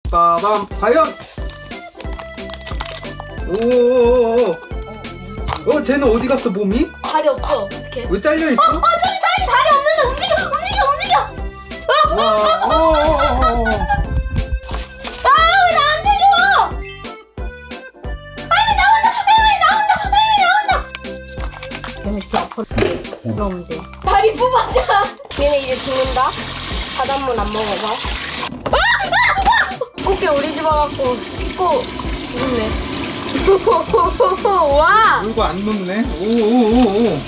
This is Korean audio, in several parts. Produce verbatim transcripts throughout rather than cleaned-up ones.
빠밤. 과연. 오오오오. 어 쟤는 어디 갔어 몸이? 다리 없어. 어떡해? 왜 잘려 있어? 어, 어 저기 저기 다리 없는데 움직여 움직여 움직여. 어, 와. 어, 어, 어, 어, 어. 아 왜 나한테 줘? 할머니 나온다 할머니 나온다 할머니 나온다. 그러면 돼. 다리 뽑아자. 얘네 이제 죽는다. 바닷물 안 먹어서. 꽃게 우리 집 와갖고 씻고 죽네. 와. 물고 안 녹네. 오오오오.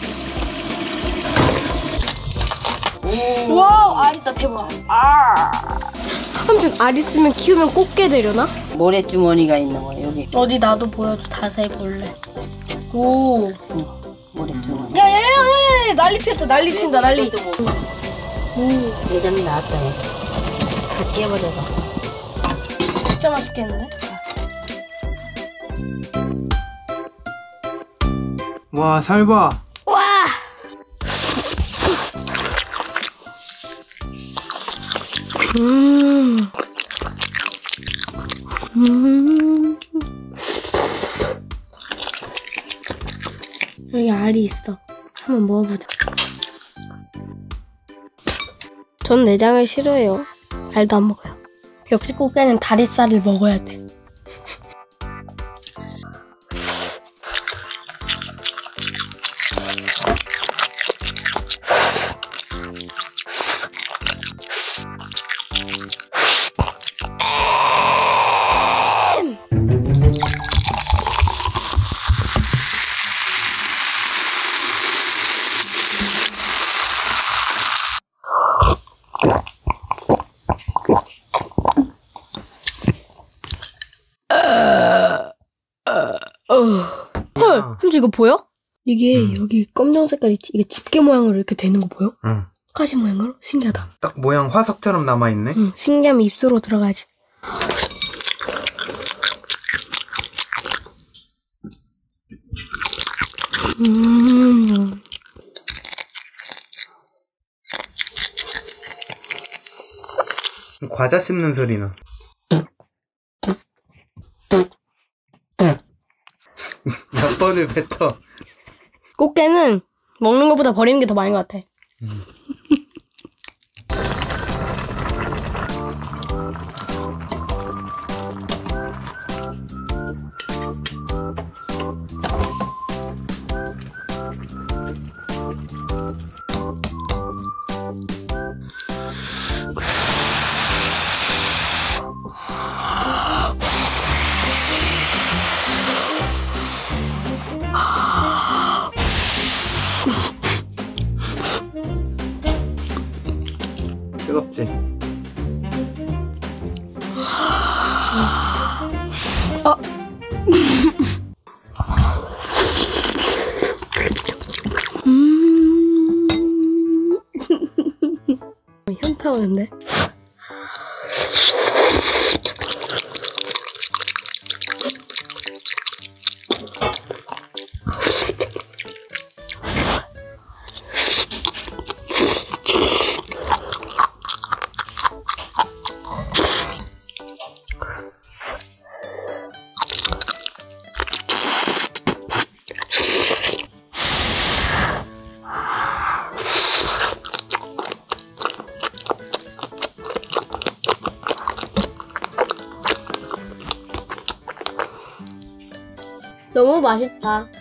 와, 알 있다 대박. 아. 삼촌 알 있으면 키우면 꽃게 되려나? 모래주머니가 있는 거야 여기. 어디 나도 보여줘. 자세히 볼래. 오. 응, 모래주머니. 야야야야 난리 피웠어. 난리 튄다 난리. 오. 내장이 나왔다. 다 찢어버려서. 진짜 맛있겠는데? 와 살봐. 와. 음. 음. 여기 알이 있어. 한번 먹어보자. 전 내장을 싫어해요. 알도 안 먹어요. 역시 꽃게는 다리살을 먹어야 돼. 헐, 삼촌 이거 보여? 이게 음. 여기 검정 색깔 있지? 이게 집게 모양으로 이렇게 되는 거 보여? 응. 가시 모양으로? 신기하다. 딱 모양 화석처럼 남아있네. 응, 신기하면 입술로 들어가야지. 음. 과자 씹는 소리나. 몇 번을 뱉어. 꽃게는 먹는 것보다 버리는 게 더 많은 것 같아. 음. 뜨겁지? 어. 음. 현타 오는데? 너무 맛있다.